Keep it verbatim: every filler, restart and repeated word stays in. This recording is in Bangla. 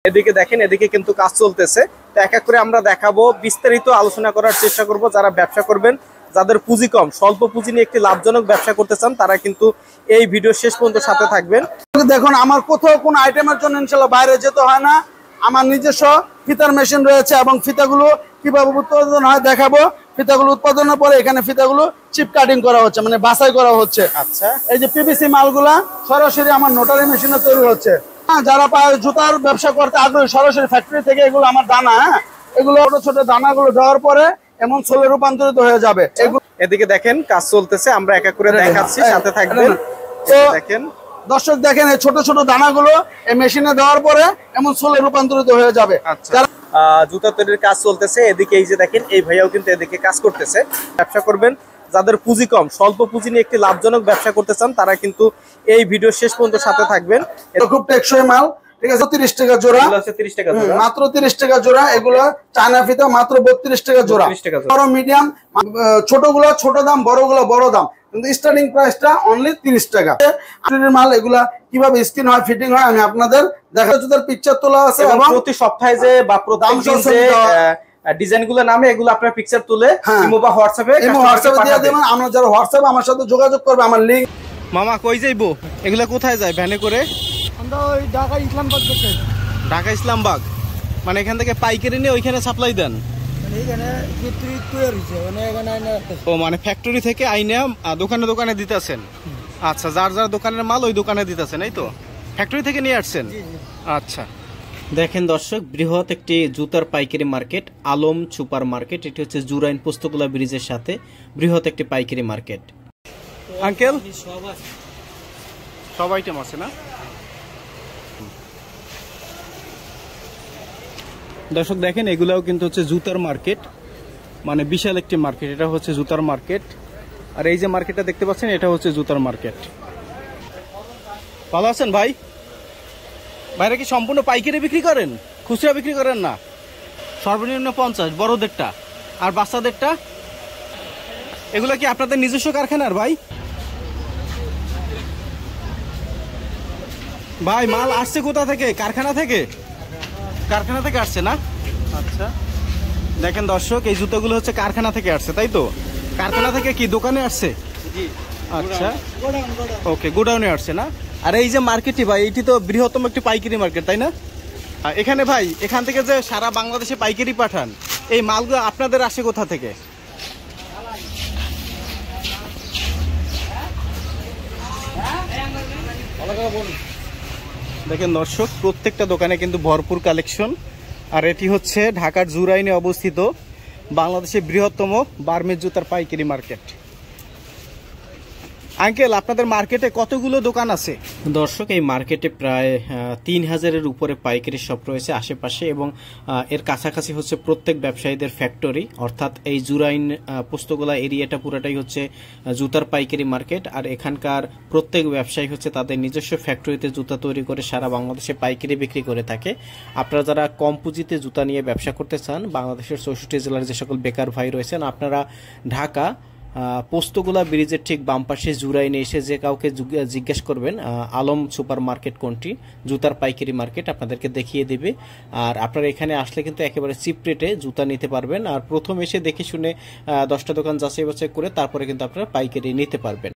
এদিকে দেখেন, এদিকে কিন্তু কাজ চলতেছে। তো এক এক করে আমরা দেখাবো, বিস্তারিত আলোচনা করার চেষ্টা করব। যারা ব্যবসা করবেন, যাদের পুঁজি কম, স্বল্প পুঁজি নিয়ে একটি লাভজনক ব্যবসা করতে চান, তারা কিন্তু এই ভিডিও শেষ পর্যন্ত সাথে থাকবেন। দেখুন, আমার কোথাও কোনো আইটেমের জন্য ইনশাল্লাহ বাইরে যেতে হয় না। আমার নিজস্ব ফিতার মেশিন রয়েছে এবং ফিতাগুলো কিভাবে উৎপাদন হয় দেখাবো। ফিতাগুলো উৎপাদনের পরে এখানে ফিতাগুলো চিপ কাটিং করা হচ্ছে, মানে বাছাই করা হচ্ছে। আচ্ছা, এই যে পিভিসি মালগুলা সরাসরি আমার নোটারি মেশিনে তৈরি হচ্ছে। হ্যাঁ, যারা পায় জুতার ব্যবসা করতে আগ্রহী, সরাসরি ফ্যাক্টরি থেকে এগুলো আমার দানা, হ্যাঁ এগুলো ছোট ছোট দানাগুলো দেওয়ার পরে এমন সোলে রূপান্তরিত হয়ে যাবে। এদিকে দেখেন কাজ চলতেছে, আমরা এক এক করে দেখাচ্ছি, সাথে থাকবেন। তো দেখেন দর্শক, দেখেন এই ছোট ছোট দানাগুলো এই মেশিনে দেওয়ার পরে এমন সোলে রূপান্তরিত হয়ে যাবে। জুতা তৈরির কাজ চলতেছে। এদিকে এই যে দেখেন, এই ভাইয়াও কিন্তু এদিকে কাজ করতেছে। ব্যবসা করবেন, যাদের পুঁজি কম, স্বল্প পুঁজি নিয়ে একটি লাভজনক ব্যবসা করতে চান, তারা কিন্তু এই ভিডিও শেষ পর্যন্ত সাথে থাকবেন। এটা খুব টেকসই মাল, ঠিক আছে। তিরিশ টাকা জোড়া, তিরিশ টাকা জোড়া, মাত্র তিরিশ টাকা জোড়া। এগুলো চায়না ফিতা, মাত্র বত্রিশ টাকা জোড়া। বড় মিডিয়াম, ছোটগুলো ছোট দাম, বড়গুলো বড় দাম, কিন্তু স্টার্টিং প্রাইসটা অনলি তিরিশ টাকা। মাল এগুলা কিভাবে স্কিন হয়, ফিটিং হয়, আমি আপনাদের দেখা জুতার পিকচার তোলা আছে এবং প্রতি সপ্তাহে যে বা প্রতিদিন যে ডিজাইনগুলো নামে এগুলো আপনার পিকচার তুলে ইমো বা হোয়াটসঅ্যাপে ইমো হোয়াটসঅ্যাপে দিয়ে দেবেন। আমরা যারা হোয়াটসঅ্যাপে আমার সাথে যোগাযোগ করবে, আমার লিংক। মামা কই যাইবো? এগুলা কোথায় যায় ভ্যানে করে? আমরা ওই ঢাকা ইসলামবাগ যাচ্ছি। ঢাকা ইসলামবাগ মানে এখান থেকে পাইকারি নিয়ে ওইখানে সাপ্লাই দেন? এখানে ফ্যাক্টরি তৈরি হইছে, মানে এখানে আইনা। ও মানে ফ্যাক্টরি থেকে আইনা দোকানে দোকানে দিতেছেন? আচ্ছা, যার যার দোকানের মাল ওই দোকানে দিতেছেন, এই তো? ফ্যাক্টরি থেকে নিয়ে আসছেন? আচ্ছা। দেখেন দর্শক, বৃহৎ একটি জুতার পাইকারি মার্কেট, আলম সুপার মার্কেট। এটি হচ্ছে জুরাইন পোস্তগোলা ব্রিজের সাথে বৃহৎ একটি পাইকারি মার্কেট। আঙ্কেল, সব আইটেম আছে না? দর্শক দেখেন, এগুলাও কিন্তু হচ্ছে জুতার মার্কেট, মানে বিশাল একটি মার্কেট। এটা হচ্ছে জুতার মার্কেট, আর এই যে মার্কেটটা দেখতে পাচ্ছেন, এটা হচ্ছে জুতার মার্কেট। ভালো আছেন ভাই? বাইরে কি সম্পূর্ণ পাইকারি বিক্রি করেন, খুচরা বিক্রি করেন না? সর্বনিম্ন পঞ্চাশ বড়দেরটা, আর বাচ্চাদেরটা? এগুলো কি আপনাদের নিজস্ব কারখানার ভাই? ভাই মাল আসছে কোথা থেকে? কারখানা থেকে? কারখানা থেকে আসছে না? আচ্ছা, দেখেন দর্শক, এই জুতোগুলো হচ্ছে কারখানা থেকে আসছে, তাই তো? কারখানা থেকে কি দোকানে আসছে? আচ্ছা, ওকে, গোডাউনে আসছে না? আর এই যে মার্কেটটি ভাই, এটি তো বৃহত্তম একটি পাইকারি মার্কেট, তাই না? এখানে ভাই, এখান থেকে যে সারা বাংলাদেশে পাইকারি পাঠান, এই মালগুলো আপনাদের আসে কোথা থেকে? দেখেন দর্শক, প্রত্যেকটা দোকানে কিন্তু ভরপুর কালেকশন। আর এটি হচ্ছে ঢাকার জুরাইনে অবস্থিত বাংলাদেশের বৃহত্তম বার্মেজ জুতার পাইকারি মার্কেট। আঙ্কেল, আপনাদের মার্কেটে কতগুলো দোকান আছে? দর্শক, এই মার্কেটে প্রায় তিন হাজারের উপরে পাইকারি শপ রয়েছে আশেপাশে, এবং এর কাছাকাছি হচ্ছে প্রত্যেক ব্যবসায়ীদের ফ্যাক্টরি। অর্থাৎ এই জুরাইন পোস্তগোলা এরিয়াটা পুরাটাই হচ্ছে জুতার পাইকারি মার্কেট। আর এখানকার প্রত্যেক ব্যবসায়ী হচ্ছে তাদের নিজস্ব ফ্যাক্টরিতে জুতা তৈরি করে সারা বাংলাদেশে পাইকারি বিক্রি করে থাকে। আপনারা যারা কম পুঁজিতে জুতা নিয়ে ব্যবসা করতে চান, বাংলাদেশের চৌষট্টি জেলার যে সকল বেকার ভাই রয়েছেন, আপনারা ঢাকা পোস্তগোলা ব্রিজের ঠিক বাম পাশে জুরাইনে এসে যে কাউকে জিজ্ঞেস করবেন আলম সুপার মার্কেট কোনটি, জুতার পাইকারি মার্কেট, আপনাদেরকে দেখিয়ে দেবে। আর আপনারা এখানে আসলে কিন্তু একেবারে চিপ রেটে জুতা নিতে পারবেন। আর প্রথম এসে দেখে শুনে দশটা দোকান যাচাই বাছাই করে তারপরে কিন্তু আপনারা পাইকারি নিতে পারবেন।